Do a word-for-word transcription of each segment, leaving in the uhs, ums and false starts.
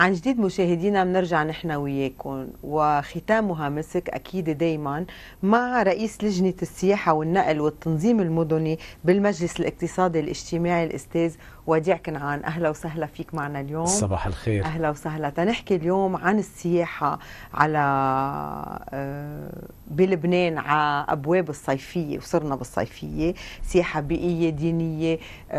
عن جديد مشاهدينا بنرجع نحن وياكم، وختامها مسك أكيد دايما مع رئيس لجنة السياحة والنقل والتنظيم المدني بالمجلس الاقتصادي الاجتماعي الأستاذ وديع كنعان. أهلا وسهلا فيك معنا اليوم. صباح الخير. أهلا وسهلا. تنحكي اليوم عن السياحة على بلبنان على أبواب الصيفية، وصرنا بالصيفية، سياحة بيئية دينية،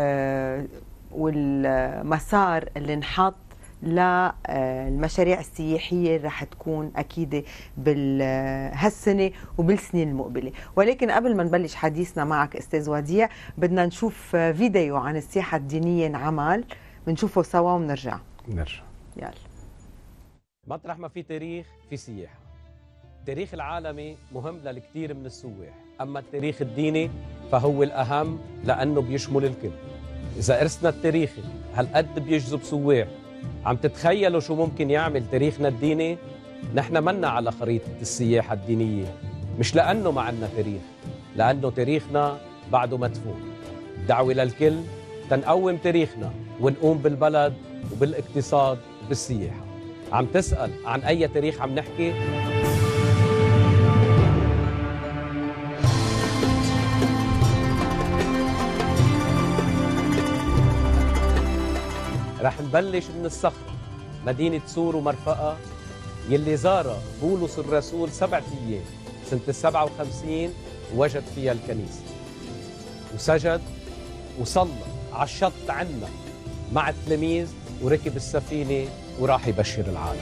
والمسار اللي انحط للمشاريع السياحية رح تكون أكيد بهالسنة وبالسنين المقبلة. ولكن قبل ما نبلش حديثنا معك أستاذ وديع بدنا نشوف فيديو عن السياحة الدينية انعمل، بنشوفه سوا ونرجع. نرجع يلا. مطرح ما في تاريخ في سياحة. التاريخ العالمي مهم للكثير من السواح، أما التاريخ الديني فهو الأهم لأنه بيشمل الكل. إذا إرثنا التاريخي هالقد بيجذب سواح، عم تتخيلوا شو ممكن يعمل تاريخنا الديني؟ نحن منا على خريطة السياحة الدينية، مش لأنه ما عنا تاريخ، لأنه تاريخنا بعده مدفون. الدعوة للكل تنقوم تاريخنا ونقوم بالبلد وبالاقتصاد وبالسياحة. عم تسأل عن أي تاريخ عم نحكي؟ رح نبلش من الصخرة، مدينة سور ومرفقة يلي زارها بولس الرسول سبعة أيام سنة السبعة وخمسين ووجد فيها الكنيسة، وسجد وصلى على الشط عنا مع التلاميذ، وركب السفينة وراح يبشر العالم.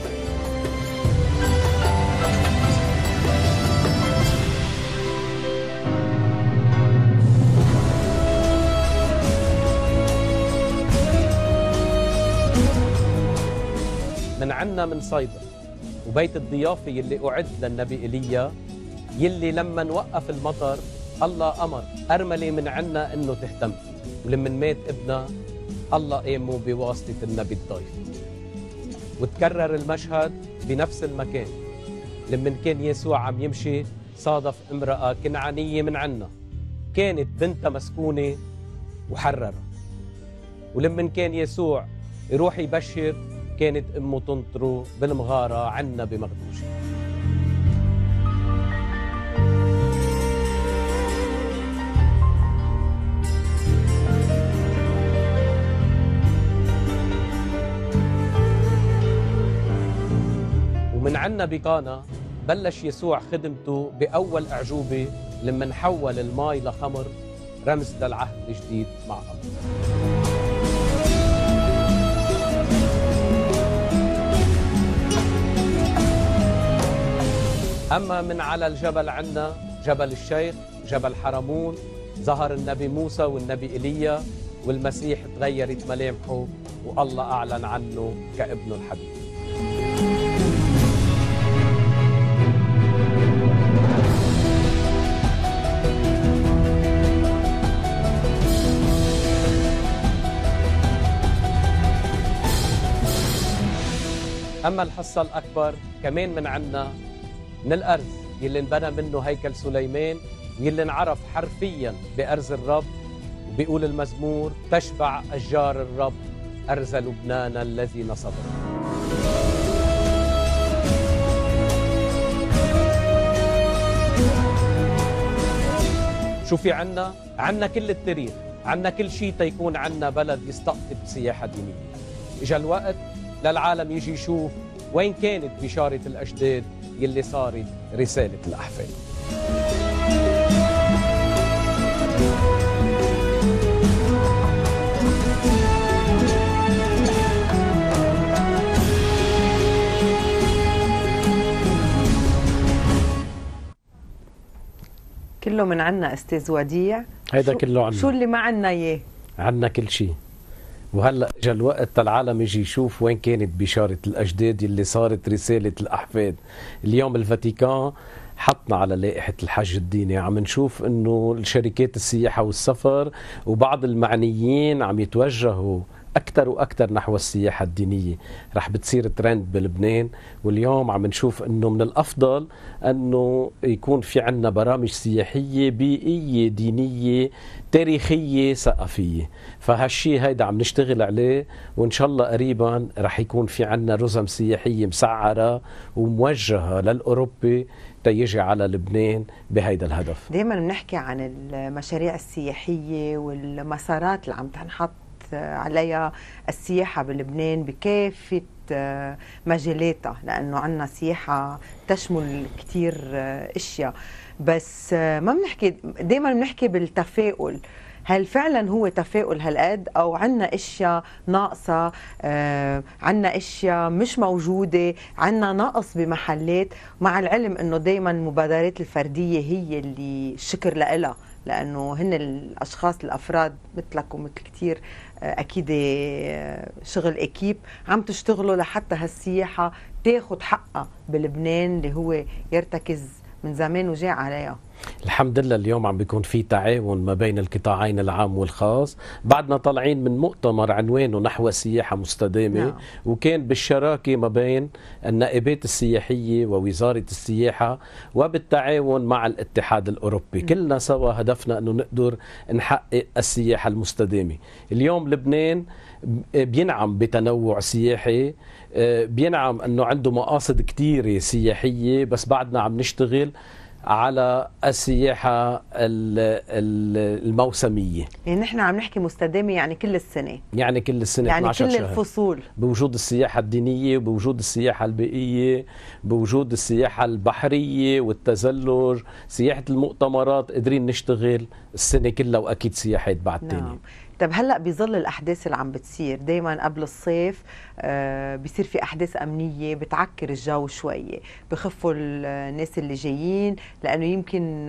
من عنا من صيدا وبيت الضيافة يلي أعد للنبي إيليا، يلي لما نوقف المطر الله أمر أرملة من عنا إنه تهتم، ولما مات ابنها الله قاموا بواسطة النبي الضيف. وتكرر المشهد بنفس المكان لما كان يسوع عم يمشي صادف امرأة كنعانية من عنا، كانت بنتها مسكونة وحررها. ولما كان يسوع يروح يبشر كانت امه تنطره بالمغاره عنا بمغدوشه. ومن عنا بقانا بلش يسوع خدمته باول اعجوبه لما نحول الماء لخمر، رمز للعهد الجديد مع الله. أما من على الجبل عنا جبل الشيخ، جبل حرمون، ظهر النبي موسى والنبي إيليا، والمسيح تغيرت ملامحه والله أعلن عنه كابنه الحبيب. أما الحصة الأكبر كمان من عنا من الأرز يلي انبنى منه هيكل سليمان، يلي انعرف حرفيا بأرز الرب، وبيقول المزمور تشبع أشجار الرب أرز لبنان الذي نصبه. شو في عنا؟ عنا كل التاريخ، عنا كل شيء تيكون عنا بلد يستقطب سياحة دينية. إجا الوقت للعالم يجي يشوف وين كانت بشارة الأجداد يلي صارت رسالة الأحفاد. كله من عنا أستاذ وديع. هيدا كله عنا. شو اللي ما عنا إياه؟ عنا كل شيء. وهلا اجى الوقت العالم يجي يشوف وين كانت بشارة الأجداد اللي صارت رسالة الأحفاد. اليوم الفاتيكان حطنا على لائحة الحج الديني، عم نشوف انه الشركات السياحة والسفر وبعض المعنيين عم يتوجهوا أكثر وأكثر نحو السياحة الدينية. رح بتصير ترند بلبنان، واليوم عم نشوف أنه من الأفضل أنه يكون في عنا برامج سياحية بيئية دينية تاريخية ثقافية. فهالشي هيدا عم نشتغل عليه، وإن شاء الله قريبا رح يكون في عنا رزم سياحية مسعرة وموجهة للأوروبي تيجي على لبنان بهيدا الهدف. دايما بنحكي عن المشاريع السياحية والمسارات اللي عم تنحط عليها السياحة بلبنان بكافة مجالاتها، لأنه عنا سياحة تشمل كتير أشياء، بس ما بنحكي دايما بنحكي بالتفاؤل. هل فعلا هو تفاؤل هالقد، او عنا اشياء ناقصه، آه عنا اشياء مش موجوده، عنا نقص بمحلات، مع العلم انه دائما المبادرات الفرديه هي اللي الشكر لها، لانه هن الاشخاص الافراد مثلك ومثل كثير آه اكيد آه شغل اكيب عم تشتغلوا لحتى هالسياحه تاخذ حقها بلبنان اللي هو يرتكز من زمان وجاء عليها. الحمد لله اليوم عم بيكون في تعاون ما بين القطاعين العام والخاص. بعدنا طالعين من مؤتمر عنوانه نحو سياحة مستدامة، نعم. وكان بالشراكة ما بين النائبات السياحية ووزارة السياحة وبالتعاون مع الاتحاد الأوروبي. م. كلنا سوا هدفنا أنه نقدر نحقق السياحة المستدامة. اليوم لبنان بينعم بتنوع سياحي، بينعم أنه عنده مقاصد كتيرة سياحية، بس بعدنا عم نشتغل على السياحة الموسمية. يعني نحن عم نحكي مستدامة، يعني كل السنة، يعني كل السنة، يعني اثنعش كل شهر، الفصول، بوجود السياحة الدينية، بوجود السياحة البيئية، بوجود السياحة البحرية والتزلج، سياحة المؤتمرات، قادرين نشتغل السنة كلها، وأكيد سياحات بعد تاني. نعم. طب هلا بظل الاحداث اللي عم بتصير دائما قبل الصيف، آه بيصير في احداث امنيه بتعكر الجو شويه، بخفوا الناس اللي جايين، لانه يمكن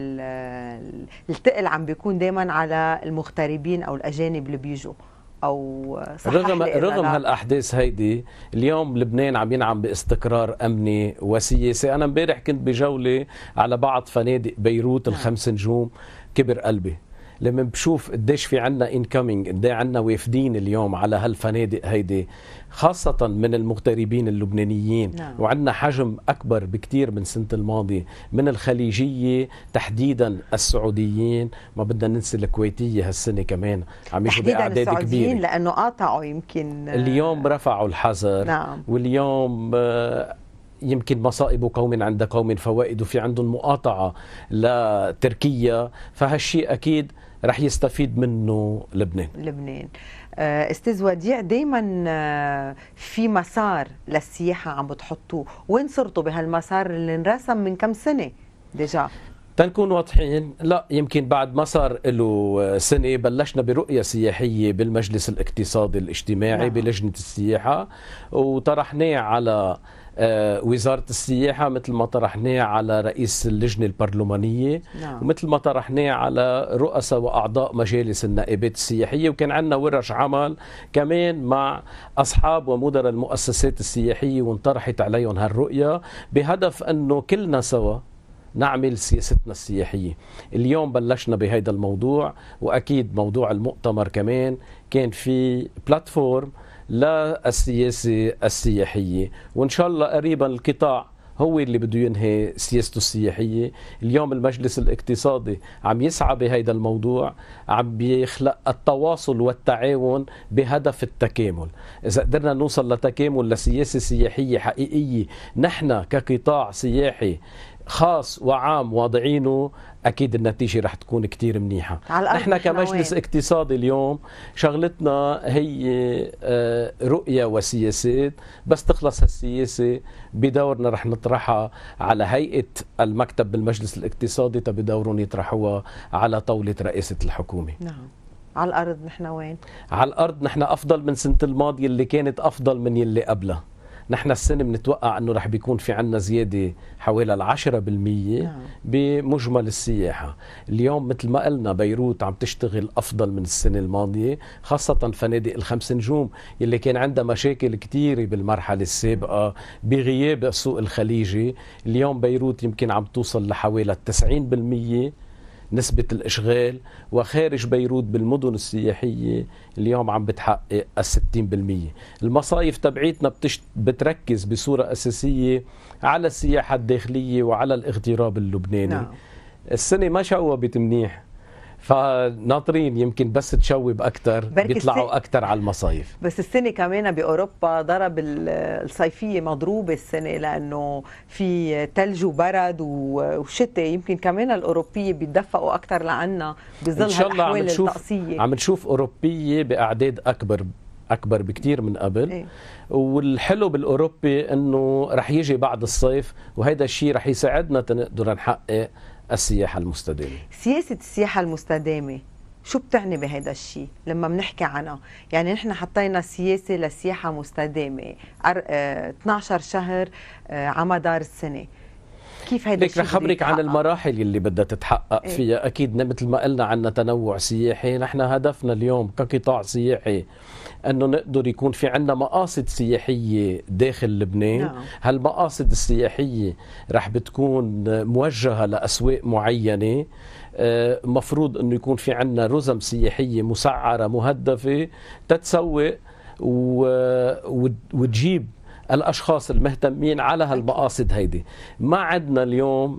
الثقل عم بيكون دائما على المغتربين او الاجانب اللي بيجوا، او رغم رغم هالاحداث هيدي اليوم لبنان عم ينعم باستقرار امني وسياسي. انا امبارح كنت بجوله على بعض فنادق بيروت الخمس نجوم، كبر قلبي لما بشوف قديش في عنا انكمينج، قد ايه عنا وافدين اليوم على هالفنادق هيدي، خاصة من المغتربين اللبنانيين. نعم. وعنا حجم أكبر بكتير من سنة الماضية من الخليجية، تحديدا السعوديين، ما بدنا ننسى الكويتية هالسنة كمان عم يجوا بأعداد كبيرة، لأنه قاطعوا يمكن اليوم رفعوا الحظر. نعم. واليوم يمكن مصائب قوم عند قوم فوائد، وفي عندهم مقاطعة لتركيا، فهالشيء أكيد رح يستفيد منه لبنان. لبنان استاذ وديع، دايما في مسار للسياحة عم بتحطوه، وين صرتوا بهالمسار اللي انرسم من كم سنة ديجا؟ تنكون واضحين، لا يمكن بعد ما صار له سنة بلشنا برؤية سياحية بالمجلس الاقتصادي الاجتماعي. نعم. بلجنة السياحة، وطرحناه على وزارة السياحة، مثل ما طرحناه على رئيس اللجنة البرلمانية. نعم. ومثل ما طرحناه على رؤساء وأعضاء مجالس النائبات السياحية، وكان عندنا ورش عمل كمان مع أصحاب ومدراء المؤسسات السياحية، وانطرحت عليهم هالرؤية بهدف أنه كلنا سوا نعمل سياستنا السياحية. اليوم بلشنا بهذا الموضوع، وأكيد موضوع المؤتمر كمان كان في بلاتفورم للسياسة السياحية، وإن شاء الله قريبا القطاع هو اللي بده ينهي سياسته السياحية. اليوم المجلس الاقتصادي عم يسعى بهذا الموضوع، عم بيخلق التواصل والتعاون بهدف التكامل. إذا قدرنا نوصل لتكامل لسياسة سياحية حقيقية نحن كقطاع سياحي خاص وعام واضعينه، أكيد النتيجة رح تكون كتير منيحة. نحن كمجلس اقتصادي اليوم شغلتنا هي رؤية وسياسات، بس تخلص هالسياسة بدورنا رح نطرحها على هيئة المكتب بالمجلس الاقتصادي، بدورهم يطرحوها على طاولة رئاسة الحكومة. نعم. على الأرض نحن وين؟ على الأرض نحن أفضل من سنة الماضية اللي كانت أفضل من يلي قبلها. نحن السنة بنتوقع أنه رح بيكون في عنا زيادة حوالي العشرة بالمية. نعم. بمجمل السياحة. اليوم مثل ما قلنا بيروت عم تشتغل أفضل من السنة الماضية، خاصة فنادق الخمس نجوم اللي كان عندها مشاكل كتيرة بالمرحلة السابقة بغياب السوق الخليجي. اليوم بيروت يمكن عم توصل لحوالي التسعين بالمية نسبة الإشغال، وخارج بيروت بالمدن السياحية اليوم عم بتحقق الستين بالمية. المصايف تبعيتنا بتشت... بتركز بصورة أساسية على السياحة الداخلية وعلى الاغتراب اللبناني. نعم. السنة ما شوبت منيح، فناطرين يمكن بس تشوب اكثر بيطلعوا السنة... اكثر على المصايف. بس السنه كمان باوروبا ضرب الصيفيه مضروبه السنه، لانه في ثلج وبرد وشتاء، يمكن كمان الاوروبيه بيتدفقوا اكثر لعنا بظل هالاحوال الطقسيه. عم نشوف اوروبيه باعداد اكبر اكبر بكثير من قبل. إيه؟ والحلو بالاوروبي انه رح يجي بعد الصيف، وهذا الشيء رح يساعدنا نقدر نحقق السياحة المستدامة. سياسة السياحة المستدامة شو بتعني بهذا الشيء لما بنحكي عنها؟ يعني نحن حطينا سياسة لسياحة مستدامة اثنعش شهر على مدار السنة، كيف هيدا الشيء؟ رح خبرك عن المراحل اللي بدها تتحقق إيه؟ فيها. أكيد مثل ما قلنا عنا تنوع سياحي، نحن هدفنا اليوم كقطاع سياحي أنه نقدر يكون في عنا مقاصد سياحية داخل لبنان. نعم. هالمقاصد السياحية رح بتكون موجهة لأسواق معينة، مفروض أنه يكون في عنا رزم سياحية مسعرة مهدفة تتسوق وتجيب الأشخاص المهتمين على هالمقاصد هيدي. ما عندنا اليوم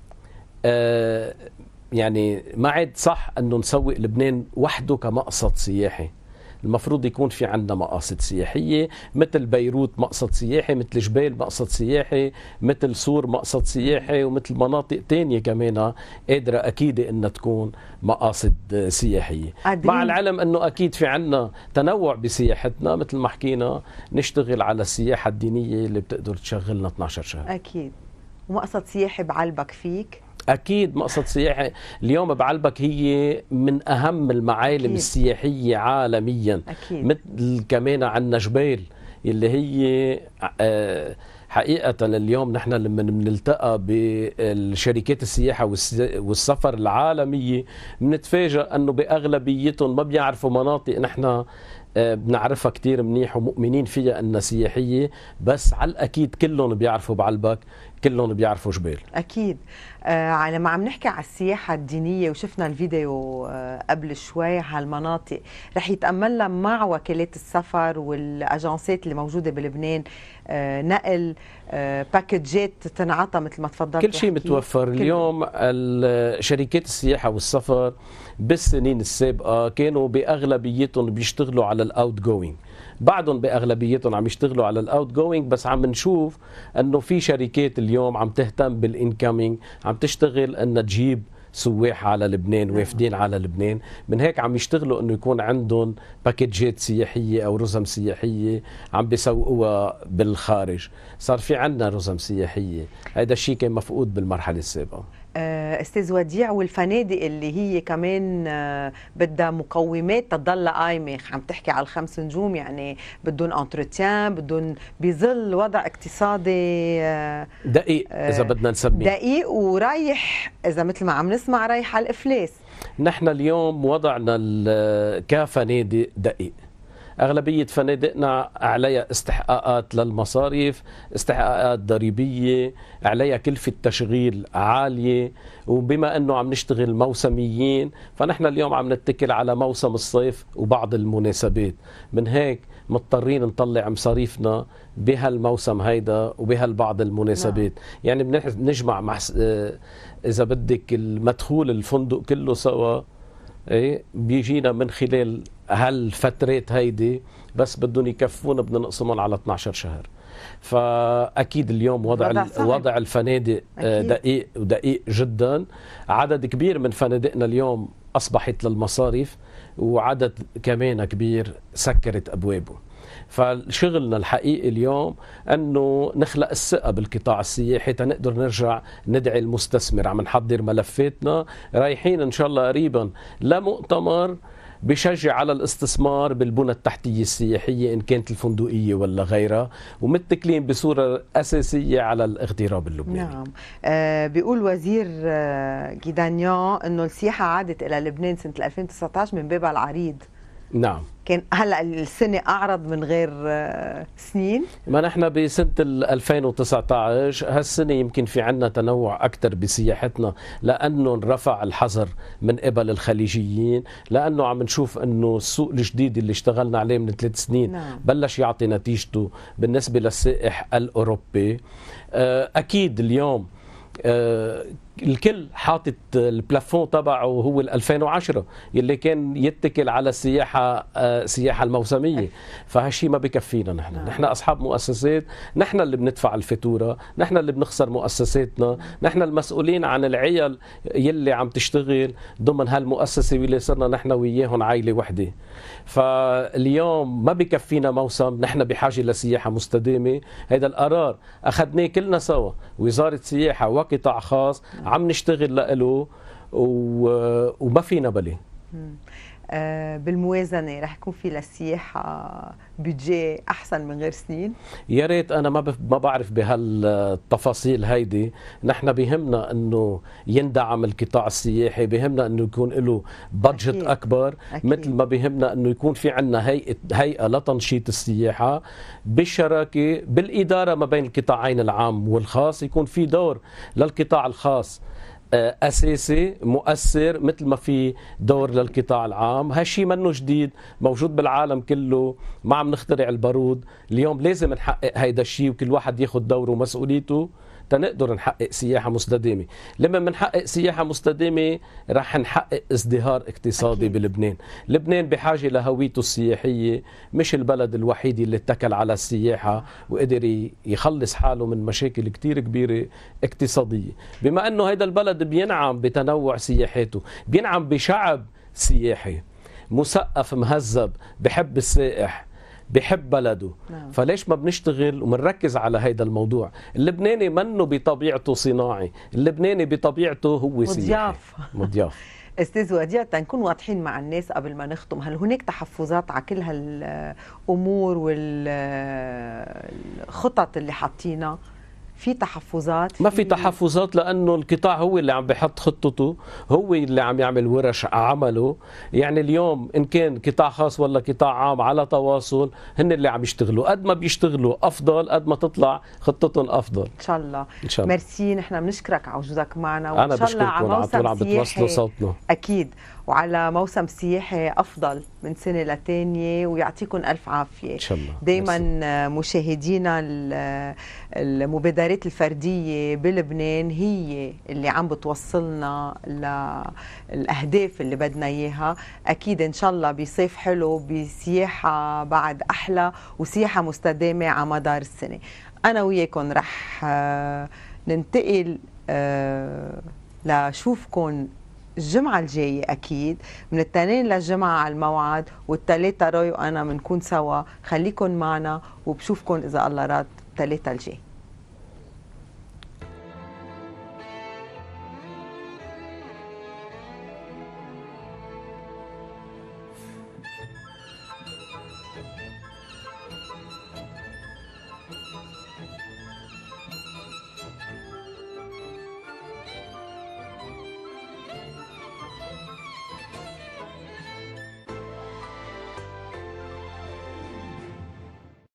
آه يعني ما عاد صح أنه نسوق لبنان وحده كمقصد سياحي. المفروض يكون في عندنا مقاصد سياحية، مثل بيروت مقصد سياحي، مثل جبال مقصد سياحي، مثل سور مقصد سياحي، ومثل مناطق تانية كمان قادرة أكيد أنها تكون مقاصد سياحية. مع العلم أنه أكيد في عندنا تنوع بسياحتنا، مثل ما حكينا نشتغل على السياحة الدينية اللي بتقدر تشغلنا اثنعش شهر. أكيد. ومقصد سياحي بعلبك فيك؟ أكيد مقصد سياحي اليوم بعلبك هي من أهم المعالم أكيد. السياحية عالميا. أكيد. مثل كمان عنا جبال اللي هي حقيقة اليوم نحن لما بنلتقى بالشركات السياحة والسفر العالمية بنتفاجأ أنه بأغلبيتهم ما بيعرفوا مناطق نحن بنعرفها كتير منيح ومؤمنين فيها أنها سياحية، بس على الأكيد كلهم بيعرفوا بعلبك، كلهم بيعرفوا جبال. أكيد. آه لما عم نحكي على السياحة الدينية وشفنا الفيديو آه قبل شوي على المناطق، رح يتأملنا مع وكالات السفر والأجانسات اللي موجودة بلبنان آه نقل آه باكجات تنعطى مثل ما تفضلت. كل شيء متوفر كل اليوم. شركات السياحة والسفر بالسنين السابقة كانوا بأغلبيتهم بيشتغلوا على الأوت جوينج، بعضهم بأغلبيتهم عم يشتغلوا على الأوت جوينج، بس عم نشوف أنه في شركات اليوم عم تهتم بالإنكامينج، عم تشتغل أنها تجيب سواح على لبنان، وافدين على لبنان. من هيك عم يشتغلوا انه يكون عندهم باكيجات سياحيه او رزم سياحيه عم بيسوقوها بالخارج. صار في عندنا رزم سياحيه، هذا الشيء كان مفقود بالمرحله السابقه. استاذ وديع، والفنادق اللي هي كمان بدها مقومات تضلها قايمه، عم تحكي على الخمس نجوم، يعني بدهم انتروتيان، بدهم بظل وضع اقتصادي دقيق اذا بدنا نسميه دقيق، ورايح اذا مثل ما عم نسمع رايح على الافلاس. نحن اليوم وضعنا كفنادق دقيق، أغلبية فنادقنا عليها استحقاقات للمصاريف، استحقاقات ضريبية، عليها كلفة تشغيل عالية، وبما أنه عم نشتغل موسميين فنحن اليوم عم نتكل على موسم الصيف وبعض المناسبات. من هيك مضطرين نطلع مصاريفنا بهالموسم هيدا وبهالبعض المناسبات. نعم. يعني بنجمع مع إذا بدك المدخول الفندق كله سوا ايه بيجينا من خلال هالفترات هيدي، بس بدهم يكفونا بدنا نقسمهم على اثنعش شهر. فاكيد اليوم وضع وضع, وضع الفنادق أكيد. دقيق ودقيق جدا. عدد كبير من فنادقنا اليوم اصبحت للمصارف، وعدد كمان كبير سكرت ابوابه. فشغلنا الحقيقي اليوم انه نخلق الثقه بالقطاع السياحي تنقدر نرجع ندعي المستثمر. عم نحضر ملفاتنا، رايحين ان شاء الله قريبا لمؤتمر بشجع على الاستثمار بالبنى التحتيه السياحيه ان كانت الفندقيه ولا غيرها، ومتكلين بصوره اساسيه على الاغتراب اللبناني. نعم. آه بيقول وزير آه جيدانيان انه السياحه عادت الى لبنان سنه ألفين وتسعة عشر من بابها العريض. نعم. كان هلا السنه اعرض من غير آه، سنين. ما نحن بسنة ال ألفين وتسعة عشر هالسنة يمكن في عنا تنوع أكثر بسياحتنا، لأنه انرفع الحظر من قبل الخليجيين، لأنه عم نشوف أنه السوق الجديد اللي اشتغلنا عليه من ثلاث سنين نعم. بلش يعطي نتيجته بالنسبة للسائح الأوروبي. أكيد اليوم آه الكل حاطط البلافون تبعه هو ال ألفين وعشرة يلي كان يتكل على السياحه آه السياحه الموسميه، فهالشيء ما بكفينا. نحن نعم. نحن اصحاب مؤسسات، نحن اللي بندفع الفاتوره، نحن اللي بنخسر مؤسساتنا، نحن المسؤولين عن العيال يلي عم تشتغل ضمن هالمؤسسه واللي صرنا نحن وياهم عائله وحده. فاليوم ما بكفينا موسم، نحن بحاجه لسياحه مستدامه. هذا القرار اخذناه كلنا سوا، وزاره سياحه وقطاع خاص عم نشتغل له وما فينا بلي. آه بالموازنه رح يكون في للسياحه بيدجي احسن من غير سنين؟ يا ريت. انا ما ما بعرف بهالتفاصيل هيدي. نحن بهمنا انه يندعم القطاع السياحي، بهمنا انه يكون له بادجت أكيد. اكبر أكيد. مثل ما بهمنا انه يكون في عندنا هيئه هيئه لتنشيط السياحه بالشراكه بالاداره ما بين القطاعين العام والخاص، يكون في دور للقطاع الخاص أساسي مؤثر مثل ما في دور للقطاع العام. هالشيء منه جديد، موجود بالعالم كله، ما عم نخترع البارود. اليوم لازم نحقق هيدا الشيء وكل واحد ياخذ دوره ومسؤوليته تنقدر نحقق سياحة مستدامة. لما بنحقق سياحة مستدامة رح نحقق ازدهار اقتصادي أكيد. بلبنان. لبنان بحاجة لهويته السياحية، مش البلد الوحيد اللي اتكل على السياحة وقدر يخلص حاله من مشاكل كتير كبيرة اقتصادية. بما انه هيدا البلد بينعم بتنوع سياحاته، بينعم بشعب سياحي مثقف مهذب بحب السائح بحب بلده. نعم. فليش ما بنشتغل ومنركز على هيدا الموضوع؟ اللبناني منه بطبيعته صناعي، اللبناني بطبيعته هو سياحي مضياف مضياف. استاذ وديع تنكون واضحين مع الناس قبل ما نختم، هل هناك تحفظات على كل هالامور والخطط اللي حاطينها؟ في تحفظات؟ ما في تحفظات، لانه القطاع هو اللي عم بيحط خطته، هو اللي عم يعمل ورش عمله. يعني اليوم ان كان قطاع خاص ولا قطاع عام على تواصل، هن اللي عم يشتغلوا. قد ما بيشتغلوا افضل قد ما تطلع خطتهم افضل ان شاء الله. ان شاء الله. ميرسي، نحن بنشكرك على وجودك معنا، وان شاء الله على موسم عم بتوصلوا صوتنا اكيد، وعلى موسم سياحي افضل من سنه لتانيه، ويعطيكم الف عافيه ان شاء الله. دائما مشاهدينا. المبادرات الفرديه بلبنان هي اللي عم بتوصلنا للاهداف اللي بدنا اياها. اكيد ان شاء الله بصيف حلو، بسياحه بعد احلى، وسياحه مستدامه على مدار السنه. انا وياكم رح ننتقل لشوفكم الجمعة الجاية أكيد، من التنين للجمعة على الموعد، والتلاتة روي وأنا بنكون سوا. خليكن معنا وبشوفكن إذا الله راد التلاتة الجاي.